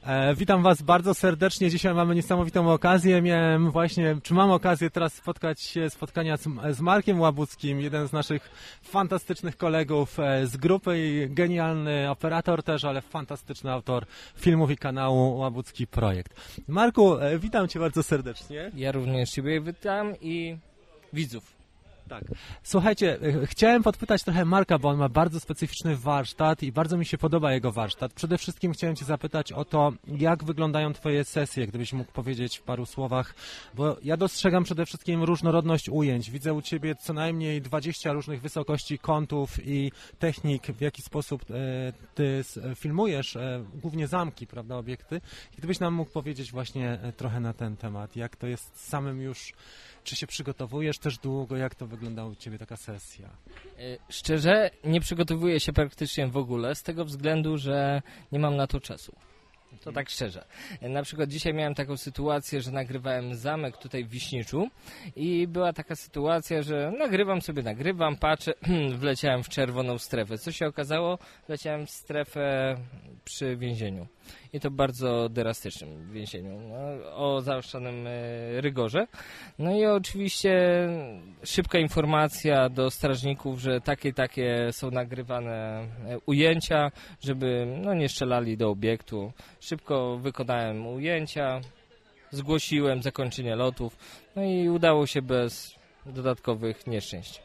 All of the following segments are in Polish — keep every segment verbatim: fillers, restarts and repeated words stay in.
E, witam Was bardzo serdecznie. Dzisiaj mamy niesamowitą okazję. Miałem właśnie, czy mam okazję teraz spotkać się, spotkania z, z Markiem Łabuckim, jeden z naszych fantastycznych kolegów e, z grupy i genialny operator też, ale fantastyczny autor filmów i kanału Łabucki Projekt. Marku, e, witam Cię bardzo serdecznie. Ja również Ciebie witam i widzów. Tak. Słuchajcie, chciałem podpytać trochę Marka, bo on ma bardzo specyficzny warsztat i bardzo mi się podoba jego warsztat. Przede wszystkim chciałem Cię zapytać o to, jak wyglądają Twoje sesje, gdybyś mógł powiedzieć w paru słowach, bo ja dostrzegam przede wszystkim różnorodność ujęć. Widzę u Ciebie co najmniej dwadzieścia różnych wysokości kątów i technik, w jaki sposób e, Ty filmujesz, e, głównie zamki, prawda, obiekty. I gdybyś nam mógł powiedzieć właśnie trochę na ten temat, jak to jest z samym już. Czy się przygotowujesz też długo? Jak to wygląda u Ciebie taka sesja? Szczerze, nie przygotowuję się praktycznie w ogóle z tego względu, że nie mam na to czasu. To tak szczerze. Na przykład dzisiaj miałem taką sytuację, że nagrywałem zamek tutaj w Wiśniczu i była taka sytuacja, że nagrywam sobie, nagrywam, patrzę, wleciałem w czerwoną strefę. Co się okazało? Wleciałem w strefę przy więzieniu. I to bardzo drastycznym więzieniu, no, o zaostrzonym e, rygorze. No i oczywiście szybka informacja do strażników, że takie, takie są nagrywane e, ujęcia, żeby no, nie strzelali do obiektu. Szybko wykonałem ujęcia, zgłosiłem zakończenie lotów, no i udało się bez dodatkowych nieszczęść.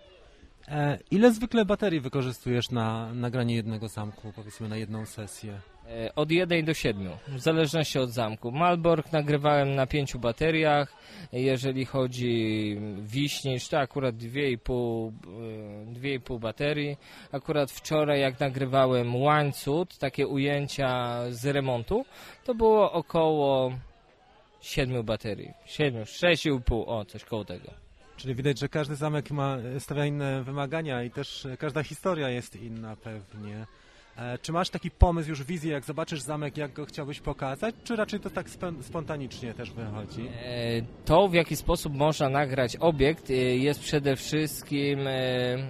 E, ile zwykle baterii wykorzystujesz na nagranie jednego zamku, powiedzmy na jedną sesję? Od jednej do siedmiu, w zależności od zamku. Malbork nagrywałem na pięciu bateriach. Jeżeli chodzi Wiśnicz, to akurat dwie i pół, dwie i pół baterii. Akurat wczoraj, jak nagrywałem Łańcut, takie ujęcia z remontu, to było około siedmiu baterii. Siedmiu, sześć i pół, o, coś koło tego. Czyli widać, że każdy zamek ma, stawia inne wymagania i też każda historia jest inna pewnie. E, czy masz taki pomysł, już wizję, jak zobaczysz zamek, jak go chciałbyś pokazać, czy raczej to tak spontanicznie też wychodzi? E, to, w jaki sposób można nagrać obiekt, e, jest przede wszystkim e,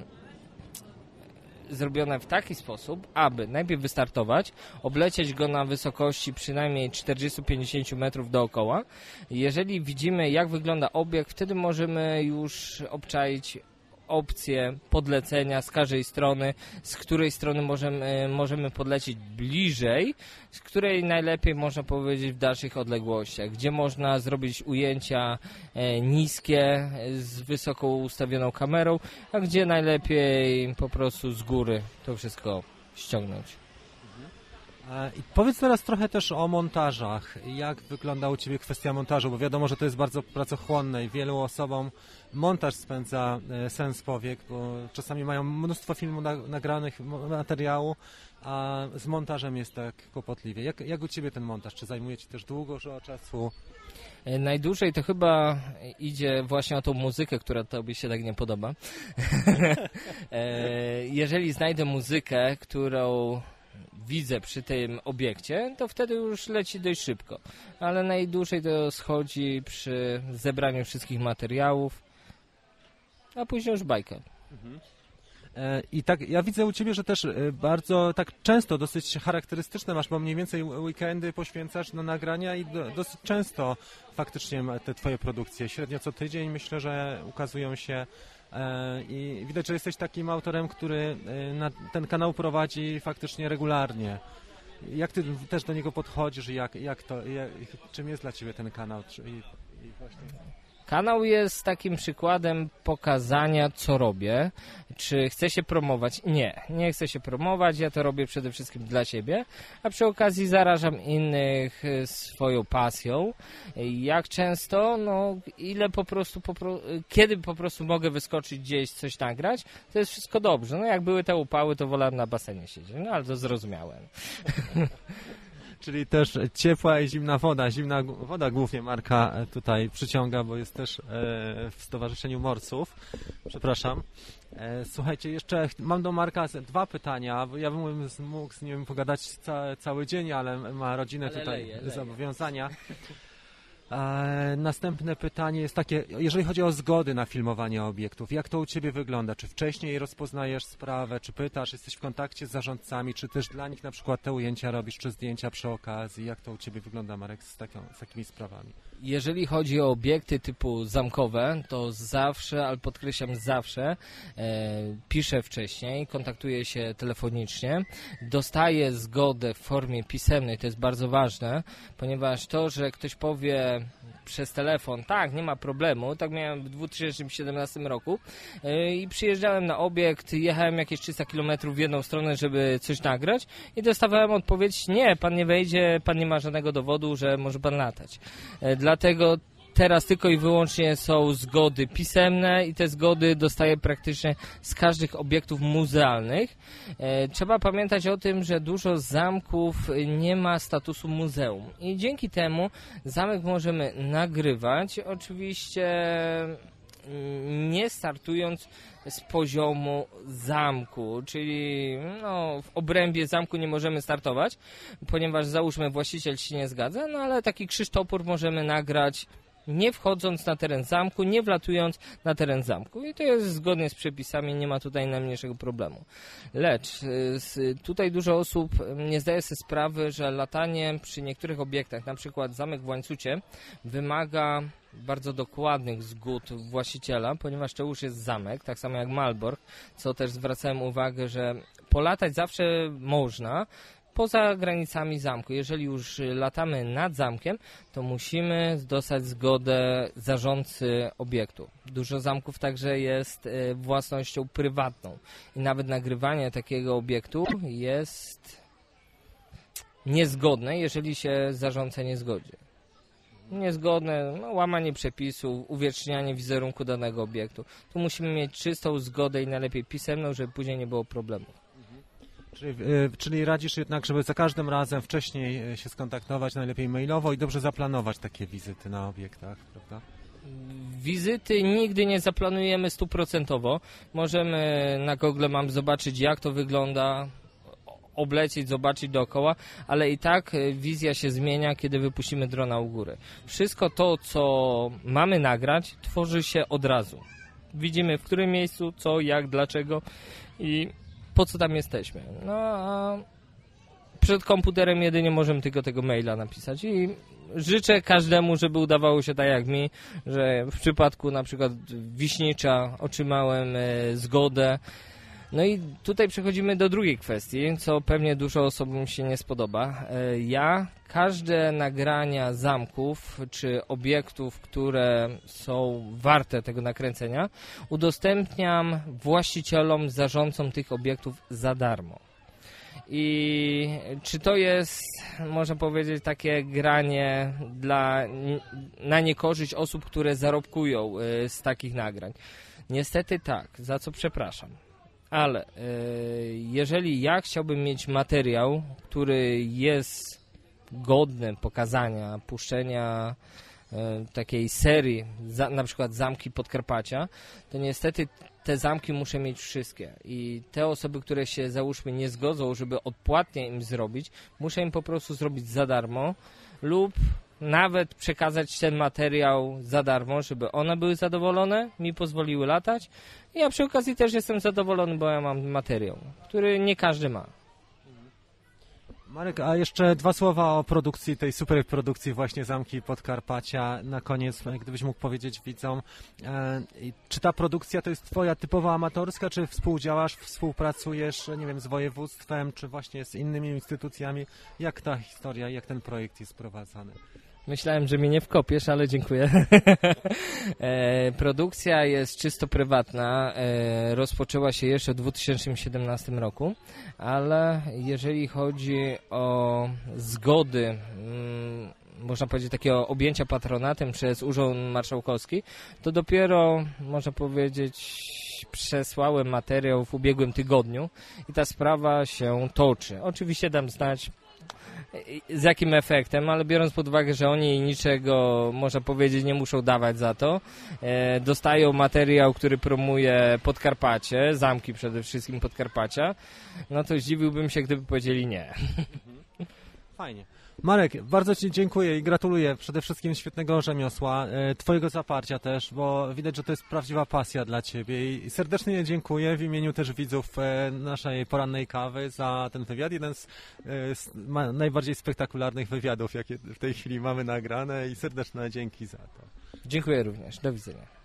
zrobione w taki sposób, aby najpierw wystartować, oblecieć go na wysokości przynajmniej czterdzieści do pięćdziesięciu metrów dookoła. Jeżeli widzimy, jak wygląda obiekt, wtedy możemy już obczaić opcje podlecenia z każdej strony, z której strony możemy, możemy podlecieć bliżej, z której najlepiej można powiedzieć w dalszych odległościach, gdzie można zrobić ujęcia e, niskie z wysoko ustawioną kamerą, a gdzie najlepiej po prostu z góry to wszystko ściągnąć. I powiedz teraz trochę też o montażach. Jak wygląda u Ciebie kwestia montażu? Bo wiadomo, że to jest bardzo pracochłonne i wielu osobom montaż spędza sens powiek, bo czasami mają mnóstwo filmu nagranych, materiału, a z montażem jest tak kłopotliwie. Jak, jak u Ciebie ten montaż? Czy zajmuje Ci też długo czasu? Najdłużej to chyba idzie właśnie o tą muzykę, która Tobie się tak nie podoba. Jeżeli znajdę muzykę, którą widzę przy tym obiekcie, to wtedy już leci dość szybko. Ale najdłużej to schodzi przy zebraniu wszystkich materiałów, a później już bajka. Mhm. I tak, ja widzę u Ciebie, że też bardzo tak często, dosyć charakterystyczne masz, bo mniej więcej weekendy poświęcasz na nagrania i do, dosyć często faktycznie te Twoje produkcje, średnio co tydzień myślę, że ukazują się i widać, że jesteś takim autorem, który na ten kanał prowadzi faktycznie regularnie. Jak Ty też do niego podchodzisz i jak, jak to, jak, czym jest dla Ciebie ten kanał? I, i właśnie... Kanał jest takim przykładem pokazania, co robię. Czy chcę się promować? Nie, nie chcę się promować, ja to robię przede wszystkim dla siebie, a przy okazji zarażam innych swoją pasją. Jak często? No, ile po prostu, po pro... kiedy po prostu mogę wyskoczyć gdzieś, coś nagrać, to jest wszystko dobrze. No, jak były te upały, to wolałem na basenie siedzieć, no ale to zrozumiałem. Czyli też ciepła i zimna woda. Zimna woda głównie Marka tutaj przyciąga, bo jest też w Stowarzyszeniu Morców. Przepraszam. Słuchajcie, jeszcze mam do Marka dwa pytania. Ja bym mógł z nim pogadać ca cały dzień, ale ma rodzinę ale tutaj, leje, leje. zobowiązania. E, następne pytanie jest takie, jeżeli chodzi o zgody na filmowanie obiektów, jak to u Ciebie wygląda? Czy wcześniej rozpoznajesz sprawę, czy pytasz, jesteś w kontakcie z zarządcami, czy też dla nich na przykład te ujęcia robisz, czy zdjęcia przy okazji? Jak to u Ciebie wygląda, Marek, z, taką, z takimi sprawami? Jeżeli chodzi o obiekty typu zamkowe, to zawsze, ale podkreślam zawsze, e, piszę wcześniej, kontaktuję się telefonicznie, dostaję zgodę w formie pisemnej, to jest bardzo ważne, ponieważ to, że ktoś powie przez telefon, tak, nie ma problemu, tak miałem w dwa tysiące siedemnastym roku e, i przyjeżdżałem na obiekt, jechałem jakieś trzysta kilometrów w jedną stronę, żeby coś nagrać i dostawałem odpowiedź, nie, pan nie wejdzie, pan nie ma żadnego dowodu, że może pan latać. E, Dlatego teraz tylko i wyłącznie są zgody pisemne i te zgody dostaję praktycznie z każdych obiektów muzealnych. E, trzeba pamiętać o tym, że dużo zamków nie ma statusu muzeum i dzięki temu zamek możemy nagrywać, oczywiście nie startując z poziomu zamku, czyli no, w obrębie zamku nie możemy startować, ponieważ załóżmy właściciel się nie zgadza, no ale taki krzyżtopór możemy nagrać nie wchodząc na teren zamku, nie wlatując na teren zamku i to jest zgodnie z przepisami, nie ma tutaj najmniejszego problemu. Lecz tutaj dużo osób nie zdaje sobie sprawy, że latanie przy niektórych obiektach, na przykład zamek w Łańcucie, wymaga bardzo dokładnych zgód właściciela, ponieważ to już jest zamek, tak samo jak Malbork, co też zwracałem uwagę, że polatać zawsze można, poza granicami zamku. Jeżeli już latamy nad zamkiem, to musimy dostać zgodę zarządcy obiektu. Dużo zamków także jest własnością prywatną i nawet nagrywanie takiego obiektu jest niezgodne, jeżeli się zarządca nie zgodzi. Niezgodne, no, łamanie przepisów, uwiecznianie wizerunku danego obiektu. Tu musimy mieć czystą zgodę i najlepiej pisemną, żeby później nie było problemów. Czyli, czyli radzisz jednak, żeby za każdym razem wcześniej się skontaktować, najlepiej mailowo i dobrze zaplanować takie wizyty na obiektach, prawda? Wizyty nigdy nie zaplanujemy stuprocentowo. Możemy na Google Maps zobaczyć, jak to wygląda, oblecieć, zobaczyć dookoła, ale i tak wizja się zmienia, kiedy wypuścimy drona u góry. Wszystko to, co mamy nagrać, tworzy się od razu. Widzimy, w którym miejscu, co, jak, dlaczego i po co tam jesteśmy. No a przed komputerem jedynie możemy tylko tego maila napisać i życzę każdemu, żeby udawało się tak jak mi, że w przypadku na przykład Wiśnicza otrzymałem e, zgodę. No i tutaj przechodzimy do drugiej kwestii, co pewnie dużo osobom się nie spodoba. E, ja każde nagrania zamków czy obiektów, które są warte tego nakręcenia, udostępniam właścicielom, zarządcom tych obiektów za darmo. I czy to jest, można powiedzieć, takie granie dla, na niekorzyść osób, które zarobkują y, z takich nagrań? Niestety tak, za co przepraszam. Ale y, jeżeli ja chciałbym mieć materiał, który jest godny pokazania, puszczenia y, takiej serii, za, na przykład Zamki Podkarpacia, to niestety te zamki muszę mieć wszystkie i te osoby, które się załóżmy nie zgodzą, żeby odpłatnie im zrobić, muszę im po prostu zrobić za darmo lub nawet przekazać ten materiał za darmo, żeby one były zadowolone, mi pozwoliły latać. I ja przy okazji też jestem zadowolony, bo ja mam materiał, który nie każdy ma. Marek, a jeszcze dwa słowa o produkcji, tej super produkcji właśnie Zamki Podkarpacia. Na koniec, gdybyś mógł powiedzieć widzom, e, czy ta produkcja to jest twoja typowa amatorska, czy współdziałasz, współpracujesz, nie wiem, z województwem, czy właśnie z innymi instytucjami? Jak ta historia, jak ten projekt jest prowadzony? Myślałem, że mnie nie wkopiesz, ale dziękuję. e, produkcja jest czysto prywatna. E, rozpoczęła się jeszcze w dwa tysiące siedemnastym roku, ale jeżeli chodzi o zgody, mm, można powiedzieć takiego objęcia patronatem przez Urząd Marszałkowski, to dopiero, można powiedzieć, przesłałem materiał w ubiegłym tygodniu i ta sprawa się toczy. Oczywiście dam znać, z jakim efektem, ale biorąc pod uwagę, że oni niczego, można powiedzieć, nie muszą dawać za to, e, dostają materiał, który promuje Podkarpacie, zamki przede wszystkim Podkarpacia, no to zdziwiłbym się, gdyby powiedzieli nie. Fajnie. Marek, bardzo Ci dziękuję i gratuluję przede wszystkim świetnego rzemiosła, e, Twojego zaparcia też, bo widać, że to jest prawdziwa pasja dla Ciebie i serdecznie dziękuję w imieniu też widzów e, naszej porannej kawy za ten wywiad. Jeden z, e, z ma, najbardziej spektakularnych wywiadów, jakie w tej chwili mamy nagrane i serdeczne dzięki za to. Dziękuję również. Do widzenia.